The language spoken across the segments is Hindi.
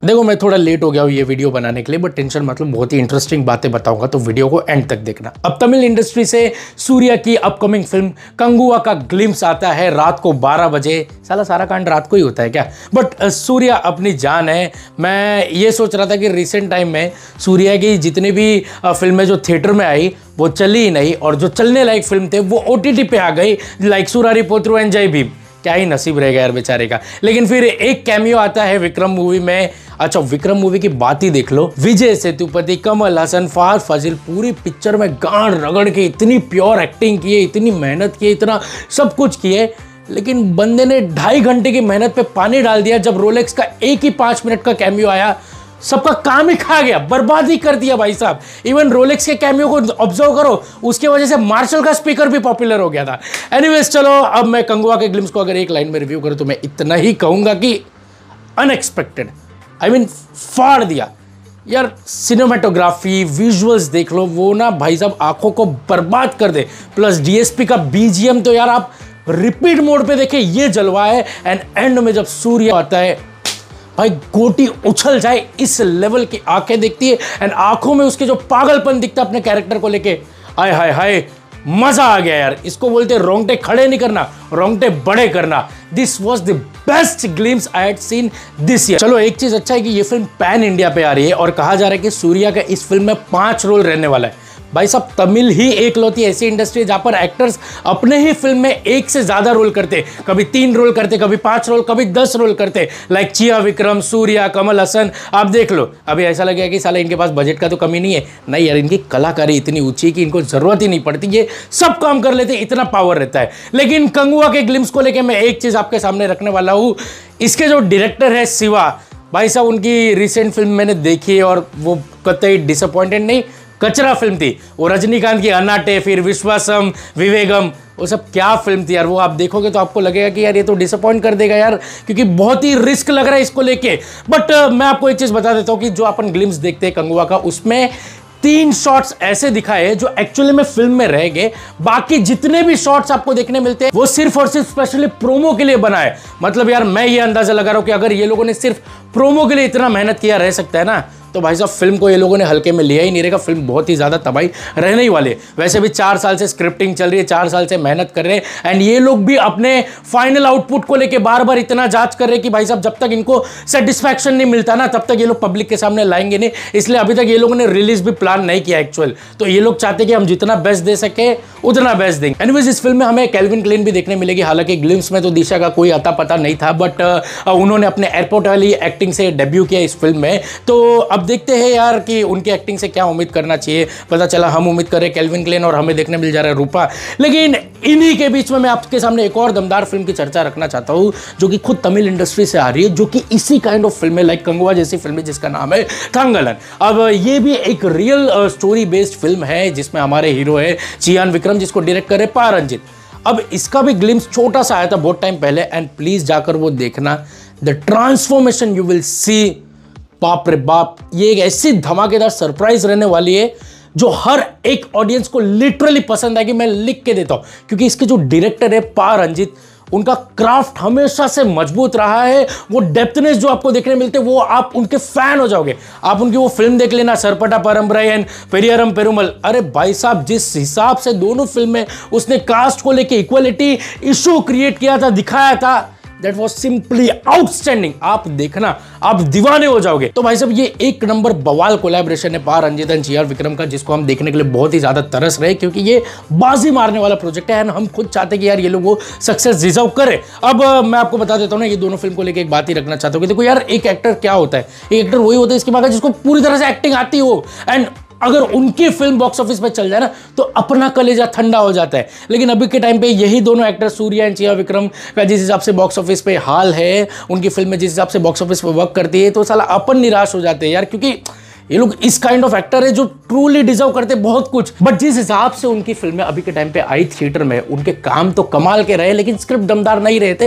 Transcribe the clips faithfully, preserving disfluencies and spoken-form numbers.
देखो मैं थोड़ा लेट हो गया हूँ ये वीडियो बनाने के लिए, बट टेंशन मतलब बहुत ही इंटरेस्टिंग बातें बताऊंगा, तो वीडियो को एंड तक देखना। अब तमिल इंडस्ट्री से सूर्या की अपकमिंग फिल्म कंगुआ का ग्लिम्स आता है रात को बारह बजे। साला सारा कांड रात को ही होता है क्या? बट सूर्या अपनी जान है। मैं ये सोच रहा था कि रिसेंट टाइम में सूर्या की जितनी भी फिल्में जो थिएटर में आई वो चली ही नहीं, और जो चलने लायक फिल्म थे वो ओ टी टी पे आ गई, लाइक सुरारी पोत्रु एंड जय भीम। क्या ही नसीब रहेगा यार बेचारे का। लेकिन फिर एक कैमियो आता है विक्रम मूवी में। अच्छा, विक्रम मूवी की बात ही देख लो। विजय सेतुपति, कमल हसन, फहद फाजिल पूरी पिक्चर में गांड रगड़ के इतनी प्योर एक्टिंग की है, इतनी मेहनत की है, इतना सब कुछ किए, लेकिन बंदे ने ढाई घंटे की मेहनत पे पानी डाल दिया। जब रोलेक्स का एक ही पांच मिनट का कैमियो आया, सबका काम ही खा गया, बर्बाद ही कर दिया भाई साहब। इवन रोलेक्स के कैमियो को ऑब्जर्व करो, उसके वजह से मार्शल का स्पीकर भी पॉपुलर हो गया था। एनीवेज चलो, अब मैं कंगुआ के ग्लिम्स को अगर एक लाइन में रिव्यू करूं तो मैं इतना ही कहूंगा कि अनएक्सपेक्टेड, आई मीन फाड़ दिया यार। सिनेमाटोग्राफी, विजुअल्स देख लो, वो ना भाई साहब आंखों को बर्बाद कर दे। प्लस डीएसपी का बीजीएम तो यार आप रिपीट मोड पे देखे, ये जलवा है। एंड एंड में जब सूर्य आता है भाई, गोटी उछल जाए इस लेवल की आंखें दिखती है, एंड आंखों में उसके जो पागलपन दिखता है अपने कैरेक्टर को लेके, हाय हाय हाय, मजा आ गया यार। इसको बोलते रोंगटे खड़े नहीं करना, रोंगटे बड़े करना। This was the best glimpse I had seen this year. चलो एक चीज अच्छा है कि ये फिल्म पैन इंडिया पे आ रही है, और कहा जा रहा है कि सूर्या का इस फिल्म में पांच रोल रहने वाला है। भाई साहब, तमिल ही एक लौती ऐसी इंडस्ट्री है जहां पर एक्टर्स अपने ही फिल्म में एक से ज्यादा रोल करते, कभी तीन रोल करते, कभी पांच रोल, कभी दस रोल करते। लाइक चिया विक्रम, सूर्या, कमल हसन, आप देख लो। अभी ऐसा लगेगा कि साला इनके पास बजट का तो कमी नहीं है। नहीं यार, इनकी कलाकारी इतनी ऊंची कि इनको जरूरत ही नहीं पड़ती, ये सब काम कर लेते, इतना पावर रहता है। लेकिन कंगुआ के ग्लिम्स को लेकर मैं एक चीज आपके सामने रखने वाला हूं। इसके जो डायरेक्टर है शिवा भाई साहब, उनकी रिसेंट फिल्म मैंने देखी और वो कतई डिसअपॉइंटेड नहीं, कचरा फिल्म थी। वो रजनीकांत की अन्नाटे, फिर विश्वासम, विवेगम, वो सब क्या फिल्म थी यार। वो आप देखोगे तो आपको लगेगा कि यार ये तो डिसअपॉइंट कर देगा यार, क्योंकि बहुत ही रिस्क लग रहा है इसको लेके। बट uh, मैं आपको एक चीज बता देता हूं कि जो अपन ग्लिम्स देखते हैं कंगुआ का, उसमें तीन शॉट्स ऐसे दिखाए जो एक्चुअली में फिल्म में रह गए। बाकी जितने भी शॉट्स आपको देखने मिलते हैं वो सिर्फ और सिर्फ स्पेशली प्रोमो के लिए बनाए। मतलब यार मैं ये अंदाजा लगा रहा हूं कि अगर ये लोगों ने सिर्फ प्रोमो के लिए इतना मेहनत किया रह सकता है ना, तो भाई साहब फिल्म को ये लोगों ने हल्के में लिया ही नहीं रहेगा। फिल्म बहुत ही ज्यादा तबाही रहने ही वाली है। वैसे भी चार साल से स्क्रिप्टिंग चल रही है, चार साल से मेहनत कर रहे हैं, एंड ये लोग भी अपने फाइनल आउटपुट को लेके बार बार इतना जांच कर रहे हैं कि भाई साहब जब तक इनको सेटिस्फैक्शन नहीं मिलता ना, तब तक ये लोग पब्लिक के सामने लाएंगे नहीं। इसलिए अभी तक ये लोगों ने रिलीज भी प्लान नहीं किया एक्चुअल। तो ये लोग चाहते कि हम जितना बेस्ट दे सके उतना बेस्ट देंगे। एनीवेज इस फिल्म में हमें केल्विन क्लेन भी देखने मिलेगी। हालांकि ग्लिम्स में तो दिशा का कोई अता पता नहीं था, बट उन्होंने अपने एयरपोर्ट वाली एक्टिंग से डेब्यू किया इस फिल्म में। तो अब देखते हैं यार कि उनकी एक्टिंग से क्या उम्मीद करना चाहिए। पता चला हम उम्मीद कर रहे हैं केल्विन क्लेन और हमें देखने मिल जा रहा है रूपा। लेकिन इन्हीं के बीच में मैं आपके सामने एक और दमदार फिल्म की चर्चा रखना चाहता हूं, जो कि खुद तमिल इंडस्ट्री से आ रही है, जो कि इसी काइंड ऑफ फिल्म है, लाइक कंगुआ जैसी फिल्म है, जिसका नाम है थांगलन। अब ये भी एक रियल स्टोरी बेस्ड फिल्म है, जिसमें हमारे हीरो है चियान विक्रम, जिसको डायरेक्ट करे पा रंजित। अब इसका भी ग्लिम्स छोटा सा आया था बहुत टाइम पहले, एंड प्लीज जाकर वो देखना। The transformation you will see, बाप रे बाप, ये एक ऐसी धमाकेदार सरप्राइज रहने वाली है जो हर एक ऑडियंस को लिटरली पसंद आएगी। मैं लिख के देता हूं, क्योंकि इसके जो डायरेक्टर है पा रंजित, उनका क्राफ्ट हमेशा से मजबूत रहा है। वो डेप्थनेस जो आपको देखने मिलते हैं, वो आप उनके फैन हो जाओगे। आप उनकी वो फिल्म देख लेना, सरपटा परंपराई एंड पेरियरम पेरुमल। अरे भाई साहब, जिस हिसाब से दोनों फिल्म में उसने कास्ट को लेके इक्वलिटी इशू क्रिएट किया था, दिखाया था, दैट वाज सिंपली आउटस्टैंडिंग। आप देखना, आप दीवाने हो जाओगे। तो भाई साहब ये एक नंबर बवाल कोलैबोरेशन है पा रंजित एंड चियान विक्रम का, जिसको हम देखने के लिए बहुत ही ज्यादा तरस रहे, क्योंकि ये बाजी मारने वाला प्रोजेक्ट है, एंड हम खुद चाहते हैं कि यार ये लोग वो सक्सेस डिजर्व करे। अब मैं आपको बता देता हूं ना, ये दोनों फिल्म को लेकर एक बात ही रखना चाहता हूं कि देखो यार, एक एक्टर क्या होता है, एक एक्टर वही होता है इसके बाद जिसको पूरी तरह से एक्टिंग आती हो, एंड अगर उनकी फिल्म बॉक्स ऑफिस पे चल जाए ना, तो अपना कलेजा ठंडा हो जाता है। लेकिन अभी के टाइम पे यही दोनों एक्टर सूर्या एंड चिया विक्रम का जिस हिसाब से बॉक्स ऑफिस पे हाल है, उनकी फिल्म में जिस हिसाब से बॉक्स ऑफिस पे वर्क करती है, तो साला अपन निराश हो जाते हैं यार, क्योंकि ये लोग इस काइंड ऑफ एक्टर है जो ट्रूली डिजर्व करते बहुत कुछ। बट जिस हिसाब से उनकी फिल्में अभी के टाइम पे आई थिएटर में, उनके काम तो कमाल के रहे, लेकिन स्क्रिप्ट दमदार नहीं रहे थे।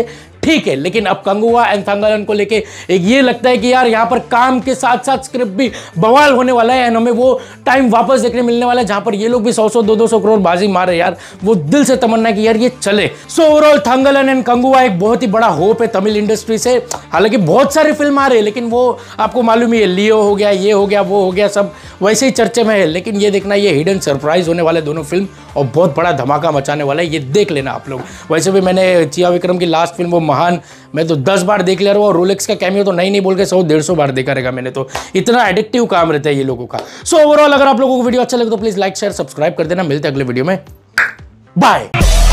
ठीक है, लेकिन अब कंगुआ एंड थंगालन को लेके एक ये लगता है कि यार यहाँ पर काम के साथ साथ स्क्रिप्ट भी बवाल होने वाला है एंड हमें वो टाइम वापस देखने मिलने वाला है जहां पर ये लोग भी सौ सौ दो दो सौ करोड़ बाजी मार रहे यार। वो दिल से तमन्ना है कि यार ये चले। So overall Thangalaan and Kanguva एक बहुत ही बड़ा होप है तमिल इंडस्ट्री से। हालांकि बहुत सारे फिल्म आ रहे हैं, लेकिन वो आपको मालूम ही है, लियो हो गया, ये हो गया, वो हो गया, सब वैसे ही चर्चे में है। लेकिन ये देखना, ये हिडन सरप्राइज होने वाले दोनों फिल्म और बहुत बड़ा धमाका मचाने वाला है, ये देख लेना आप लोग। वैसे भी मैंने चिया विक्रम की लास्ट फिल्म वो महान मैं तो दस बार देख ले रहा हूँ और रोलेक्स का कैमियो तो नहीं नहीं बोल के सौ डेढ़ सौ बार देखा रहेगा मैंने, तो इतना एडिक्टिव काम रहता है ये लोगों का। सो ओवरऑल अगर आप लोगों को वीडियो अच्छा लगे तो प्लीज लाइक शेयर सब्सक्राइब कर देना। मिलते हैं अगले वीडियो में, बाय।